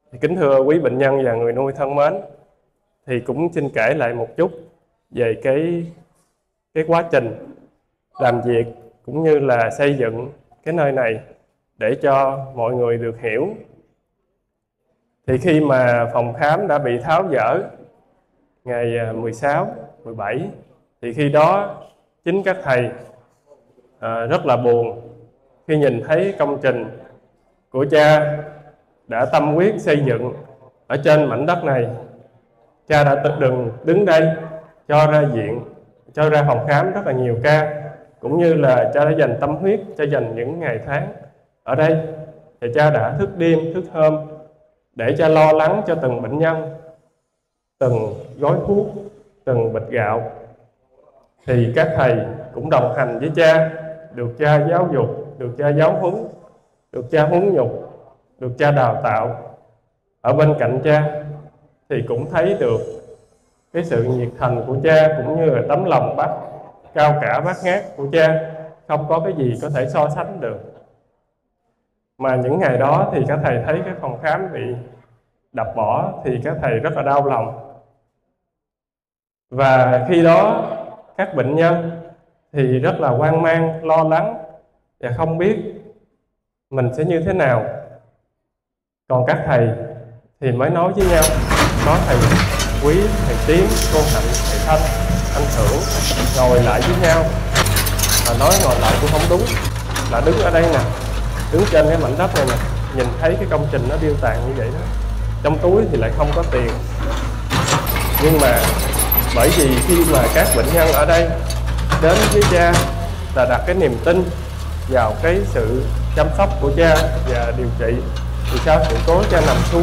Kính thưa quý bệnh nhân và người nuôi thân mến, thì cũng xin kể lại một chút về cái quá trình làm việc cũng như là xây dựng cái nơi này để cho mọi người được hiểu. Thì khi mà phòng khám đã bị tháo dỡ ngày 16, 17 thì khi đó chính các thầy rất là buồn khi nhìn thấy công trình của cha đã tâm huyết xây dựng ở trên mảnh đất này. Cha đã đứng đây cho ra viện, cho ra phòng khám rất là nhiều ca, cũng như là cha đã dành tâm huyết cho dành những ngày tháng ở đây. Thì cha đã thức đêm thức hôm để cha lo lắng cho từng bệnh nhân, từng gói thuốc, từng bịch gạo. Thì các thầy cũng đồng hành với cha, được cha giáo dục, được cha giáo huấn, được cha huấn nhục, được cha đào tạo. Ở bên cạnh cha thì cũng thấy được cái sự nhiệt thành của cha, cũng như là tấm lòng cao cả bát ngát của cha, không có cái gì có thể so sánh được. Mà những ngày đó thì các thầy thấy cái phòng khám bị đập bỏ thì các thầy rất là đau lòng. Và khi đó các bệnh nhân thì rất là hoang mang, lo lắng và không biết mình sẽ như thế nào. Còn các thầy thì mới nói với nhau, có thầy Quý, thầy Tiến, cô Hạnh, thầy Thanh, anh Thưởng ngồi lại với nhau. Mà nói ngồi lại cũng không đúng, là đứng ở đây nè, đứng trên cái mảnh đất này nè, nhìn thấy cái công trình nó điêu tàn như vậy đó. Trong túi thì lại không có tiền. Nhưng mà bởi vì khi mà các bệnh nhân ở đây đến với cha là đặt cái niềm tin vào cái sự chăm sóc của cha và điều trị, thì sau sự cố cha nằm xuống,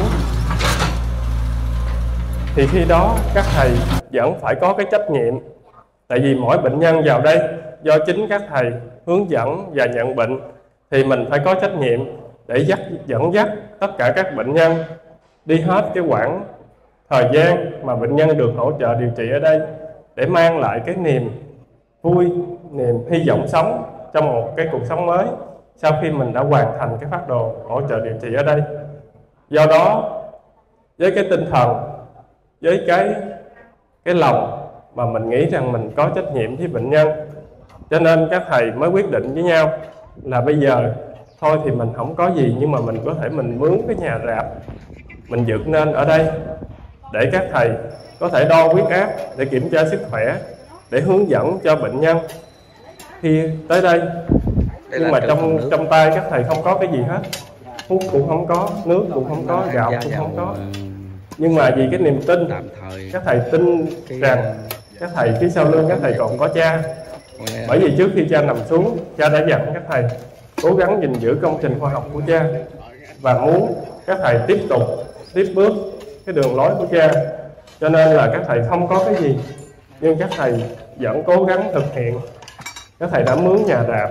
thì khi đó các thầy vẫn phải có cái trách nhiệm. Tại vì mỗi bệnh nhân vào đây do chính các thầy hướng dẫn và nhận bệnh, thì mình phải có trách nhiệm để dẫn dắt tất cả các bệnh nhân đi hết cái quãng thời gian mà bệnh nhân được hỗ trợ điều trị ở đây, để mang lại cái niềm vui, niềm hy vọng sống trong một cái cuộc sống mới sau khi mình đã hoàn thành cái phác đồ hỗ trợ điều trị ở đây. Do đó, với cái tinh thần, với cái lòng mà mình nghĩ rằng mình có trách nhiệm với bệnh nhân, cho nên các thầy mới quyết định với nhau là bây giờ thôi thì mình không có gì, nhưng mà mình có thể mình mướn cái nhà rạp mình dựng nên ở đây để các thầy có thể đo huyết áp, để kiểm tra sức khỏe, để hướng dẫn cho bệnh nhân khi tới đây. Nhưng mà trong tay các thầy không có cái gì hết, thuốc cũng không có, nước cũng không có, gạo cũng không có. Nhưng mà vì cái niềm tin, các thầy tin rằng các thầy phía sau lưng các thầy còn có cha. Bởi vì trước khi cha nằm xuống, cha đã dặn các thầy cố gắng gìn giữ công trình khoa học của cha, và muốn các thầy tiếp tục tiếp bước cái đường lối của cha. Cho nên là các thầy không có cái gì, nhưng các thầy vẫn cố gắng thực hiện. Các thầy đã mướn nhà rạp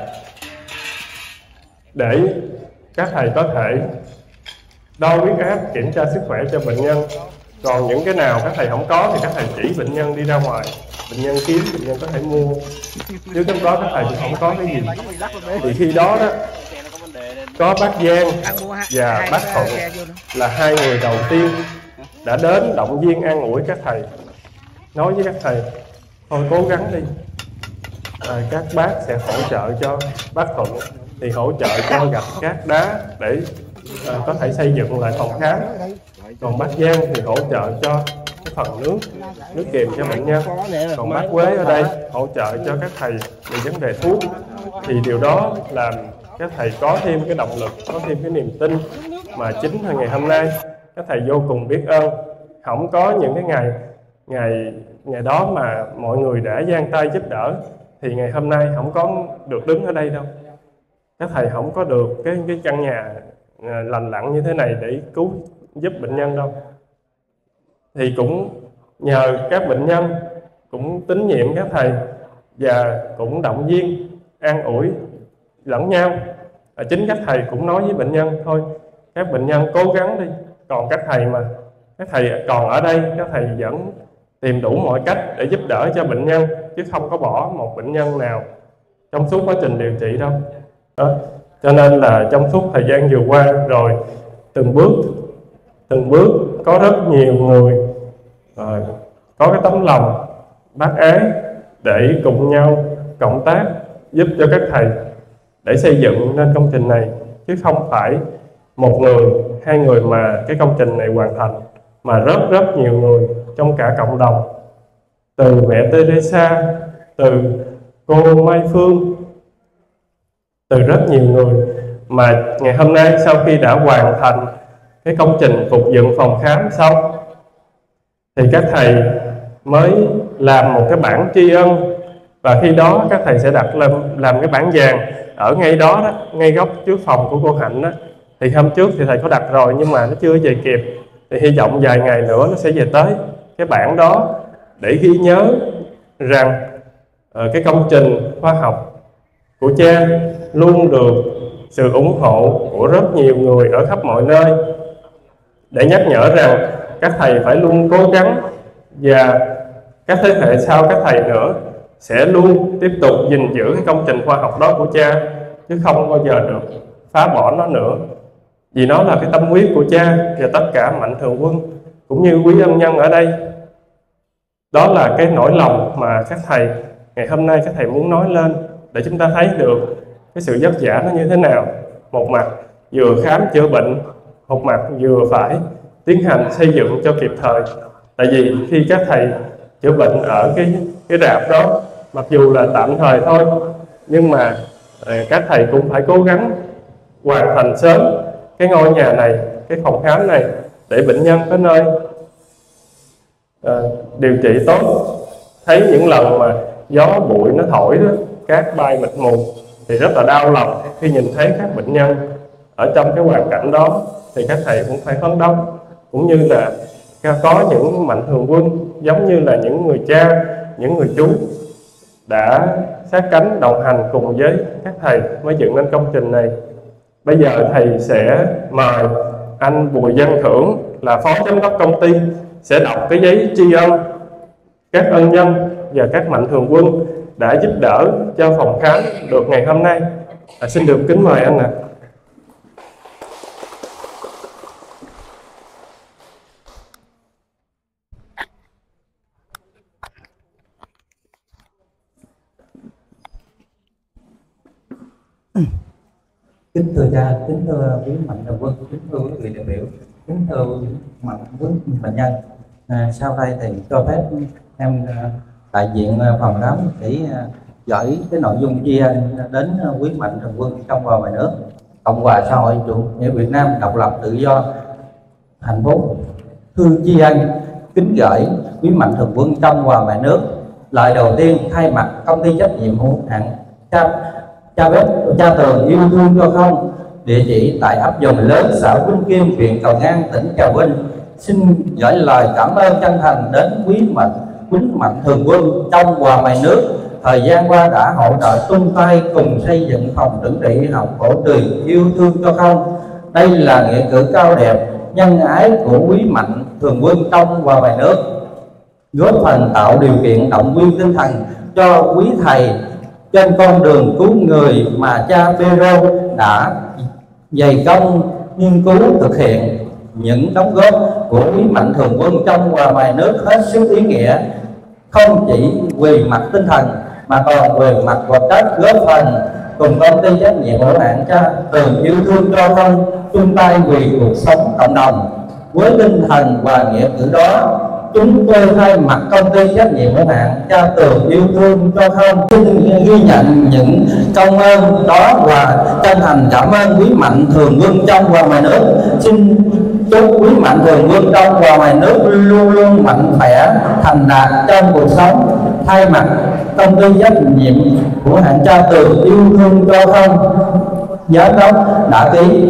để các thầy có thể đo huyết áp, kiểm tra sức khỏe cho bệnh nhân. Còn những cái nào các thầy không có thì các thầy chỉ bệnh nhân đi ra ngoài, bệnh nhân kiếm, bệnh nhân có thể mua. Chứ lúc đó các thầy cũng không có cái gì. Thì khi đó có bác Giang và bác Thuận là hai người đầu tiên đã đến động viên an ủi các thầy, nói với các thầy thôi cố gắng đi, các bác sẽ hỗ trợ cho. Bác Thuận thì hỗ trợ cho gạch cát đá để có thể xây dựng lại phòng khám. Còn bác Giang thì hỗ trợ cho cái phần nước kiềm cho bệnh nhân. Còn bác Quế ở đây hỗ trợ cho các thầy về vấn đề thuốc. Thì điều đó làm các thầy có thêm cái động lực, có thêm cái niềm tin, mà chính ngày hôm nay các thầy vô cùng biết ơn. Không có những cái ngày đó mà mọi người đã giang tay giúp đỡ, thì ngày hôm nay không có được đứng ở đây đâu. Các thầy không có được cái căn nhà lành lặn như thế này để cứu giúp bệnh nhân đâu. Thì cũng nhờ các bệnh nhân cũng tín nhiệm các thầy và cũng động viên an ủi lẫn nhau. Chính các thầy cũng nói với bệnh nhân thôi các bệnh nhân cố gắng đi. Còn các thầy còn ở đây, các thầy vẫn tìm đủ mọi cách để giúp đỡ cho bệnh nhân, chứ không có bỏ một bệnh nhân nào trong suốt quá trình điều trị đâu. Đó. Cho nên là trong suốt thời gian vừa qua rồi, từng bước từng bước có rất nhiều người có cái tấm lòng bác ái để cùng nhau cộng tác giúp cho các thầy để xây dựng nên công trình này, chứ không phải một người, hai người mà cái công trình này hoàn thành, mà rất nhiều người trong cả cộng đồng, từ mẹ Teresa, từ cô Mai Phương, từ rất nhiều người, mà ngày hôm nay sau khi đã hoàn thành cái công trình phục dựng phòng khám xong thì các thầy mới làm một cái bảng tri ân, và khi đó các thầy sẽ đặt làm cái bảng vàng ở ngay đó, ngay góc trước phòng của cô Hạnh đó. Thì hôm trước thì thầy có đặt rồi nhưng mà nó chưa về kịp, thì hy vọng vài ngày nữa nó sẽ về tới cái bảng đó để ghi nhớ rằng cái công trình khoa học của cha luôn được sự ủng hộ của rất nhiều người ở khắp mọi nơi, để nhắc nhở rằng các thầy phải luôn cố gắng, và các thế hệ sau các thầy nữa sẽ luôn tiếp tục gìn giữ cái công trình khoa học đó của cha, chứ không bao giờ được phá bỏ nó nữa, vì nó là cái tâm huyết của cha và tất cả mạnh thường quân cũng như quý ân nhân ở đây. Đó là cái nỗi lòng mà các thầy ngày hôm nay các thầy muốn nói lên, để chúng ta thấy được cái sự vất vả nó như thế nào. Một mặt vừa khám chữa bệnh, một mặt vừa phải tiến hành xây dựng cho kịp thời. Tại vì khi các thầy chữa bệnh ở cái rạp đó, mặc dù là tạm thời thôi, nhưng mà các thầy cũng phải cố gắng hoàn thành sớm cái ngôi nhà này, cái phòng khám này, để bệnh nhân có nơi điều trị tốt. Thấy những lần mà gió bụi nó thổi đó, cát bay mịt mù, thì rất là đau lòng khi nhìn thấy các bệnh nhân ở trong cái hoàn cảnh đó. Thì các thầy cũng phải phấn đấu, cũng như là có những mạnh thường quân giống như là những người cha, những người chú đã sát cánh đồng hành cùng với các thầy mới dựng nên công trình này. Bây giờ thầy sẽ mời anh Bùi Văn Thưởng là phó giám đốc công ty sẽ đọc cái giấy tri ân các ân nhân và các mạnh thường quân đã giúp đỡ cho phòng khám được ngày hôm nay. Xin được kính mời anh ạ. Kính thưa cha, kính thưa quý mạnh thường quân, kính thưa quý vị đại biểu, kính thưa mạnh quý bệnh nhân. Sau đây thì cho phép em đại diện phòng khám để gửi cái nội dung tri ân đến quý mạnh thường quân trong và ngoài nước. Cộng hòa xã hội chủ nghĩa Việt Nam độc lập tự do hạnh phúc. Thư tri ân kính gửi quý mạnh thường quân trong và ngoài nước. Lời đầu tiên thay mặt công ty trách nhiệm hữu hạn Cha Tường yêu thương cho không, địa chỉ tại ấp Dòng Lớn, xã Vinh Kim, huyện Cầu Ngang, tỉnh Trà Vinh. Xin gửi lời cảm ơn chân thành đến quý mạnh thường quân trong và ngoài nước thời gian qua đã hỗ trợ chung tay cùng xây dựng phòng chữa trị học cổ truyền yêu thương cho không. Đây là nghĩa cử cao đẹp nhân ái của quý mạnh thường quân trong và ngoài nước, góp phần tạo điều kiện động viên tinh thần cho quý thầy trên con đường cứu người mà cha Pedro đã dày công nghiên cứu thực hiện. Những đóng góp của quý mạnh thường quân trong và ngoài nước hết sức ý nghĩa, không chỉ về mặt tinh thần mà còn về mặt vật chất, góp phần cùng công ty trách nhiệm hữu hạn Cha Tường yêu thương cho không chung tay vì cuộc sống cộng đồng. Với tinh thần và nghĩa cử đó, chúng tôi thay mặt công ty trách nhiệm hữu hạn Cha Tường yêu thương cho không xin ghi nhận những công ơn đó và chân thành cảm ơn quý mạnh thường quân trong và ngoài nước. Xin chúc quý mạnh thường quân trong và ngoài nước luôn luôn mạnh khỏe, thành đạt trong cuộc sống. Thay mặt công ty trách nhiệm hữu hạn Cha Tường yêu thương cho không, giám đốc đã ký.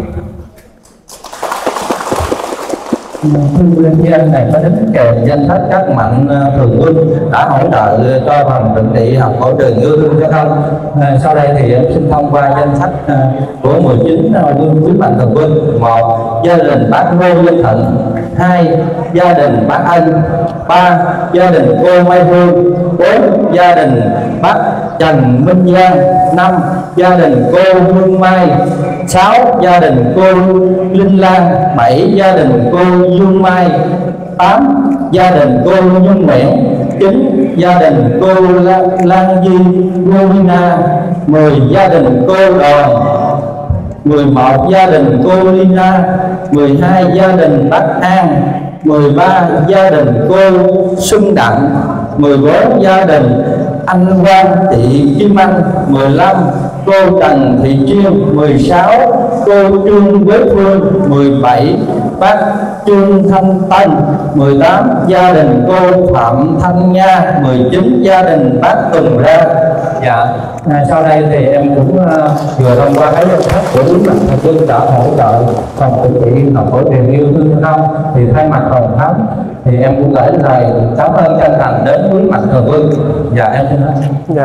Thư liên danh này có đính kèm danh sách các mạnh thường quân đã hỗ trợ cho phòng chữa trị học cổ truyền yêu thương cho không. Sau đây thì em xin thông qua danh sách của 19 quý mạnh thường quân. 1. Gia đình bác Ngô Văn Thịnh. 2. Gia đình bác Ân. 3. Gia đình cô Mai Phương. 4. Gia đình bác Trần Minh Giang. 5. Gia đình cô Hương Mai. 6. Gia đình cô Linh Lan. 7. Gia đình cô Dương Mai. 8. Gia đình cô Nhân Nguyễn. 9. Gia đình cô Lan Duy Govina. 10. Gia đình cô Đoàn. 11. Gia đình cô Lina. 12. Gia đình Bác An. 13. Gia đình cô Xuân Đặng. 14. Gia đình anh Quang Thị Kim Anh. 15. Cô Trần Thị Chuyên. 16. cô Trương Quế Phương. 17. bác Trương Thanh Tân. 18. gia đình cô Phạm Thanh Nha. 19. gia đình bác Tùng Ra. Dạ, sau đây thì em cũng vừa thông qua cái danh sách của quý mạnh thường quân đã hỗ trợ phòng tự trị học phổ truyền yêu thương không, thì thay mặt phòng khám thì em cũng gửi lời cảm ơn chân thành đến quý mạnh thường quân. Dạ em xin nói. Dạ.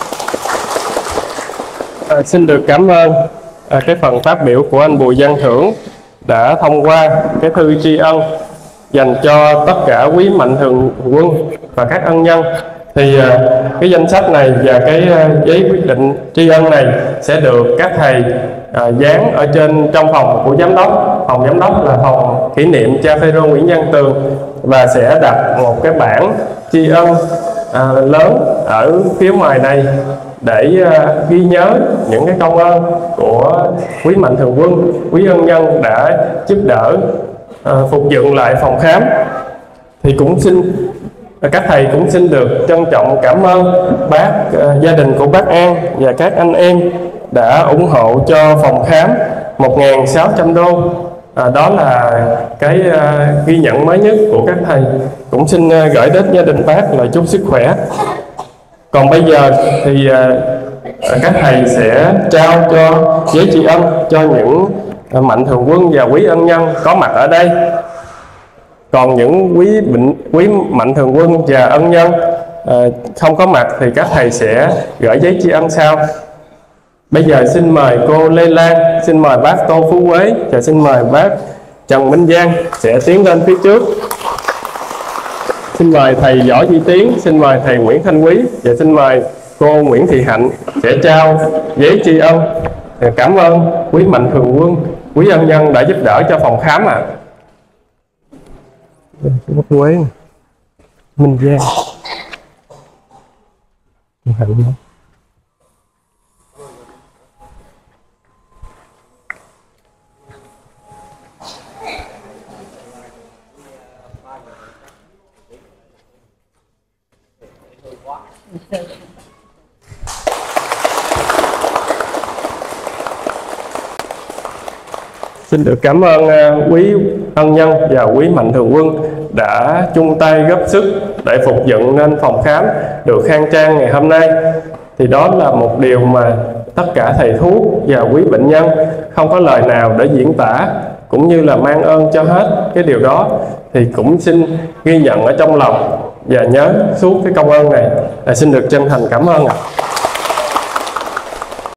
Xin được cảm ơn cái phần phát biểu của anh Bùi Văn Thưởng đã thông qua cái thư tri ân dành cho tất cả quý mạnh thường quân và các ân nhân. Thì cái danh sách này và cái giấy quyết định tri ân này sẽ được các thầy dán ở trong phòng của giám đốc. Phòng giám đốc là phòng kỷ niệm cha Phêrô Nguyễn Văn Tường, và sẽ đặt một cái bảng tri ân lớn ở phía ngoài này để ghi nhớ những cái công ơn của quý mạnh thường quân, quý ân nhân đã giúp đỡ phục dựng lại phòng khám. Thì cũng xin các thầy cũng xin được trân trọng cảm ơn bác, gia đình của bác An và các anh em đã ủng hộ cho phòng khám 1.600 đô. Đó là cái ghi nhận mới nhất của các thầy. Cũng xin gửi đến gia đình bác lời chúc sức khỏe. Còn bây giờ thì các thầy sẽ trao cho giấy tri ân cho những mạnh thường quân và quý ân nhân có mặt ở đây. Còn những quý mạnh thường quân và ân nhân không có mặt thì các thầy sẽ gửi giấy tri ân sau. Bây giờ xin mời cô Lê Lan, xin mời bác Tô Phú Quế và xin mời bác Trần Minh Giang sẽ tiến lên phía trước. Xin mời thầy Võ Duy Tiến, xin mời thầy Nguyễn Thanh Quý và xin mời cô Nguyễn Thị Hạnh sẽ trao giấy tri ân. Cảm ơn quý mạnh thường quân, quý ân nhân đã giúp đỡ cho phòng khám ạ. Bác Quế, Minh Giang, Hạnh. Xin được cảm ơn quý ân nhân và quý mạnh thường quân đã chung tay góp sức để phục dựng nên phòng khám được khang trang ngày hôm nay. Thì đó là một điều mà tất cả thầy thuốc và quý bệnh nhân không có lời nào để diễn tả cũng như là mang ơn cho hết cái điều đó. Thì cũng xin ghi nhận ở trong lòng và nhớ suốt cái công ơn này. Xin được chân thành cảm ơn ạ.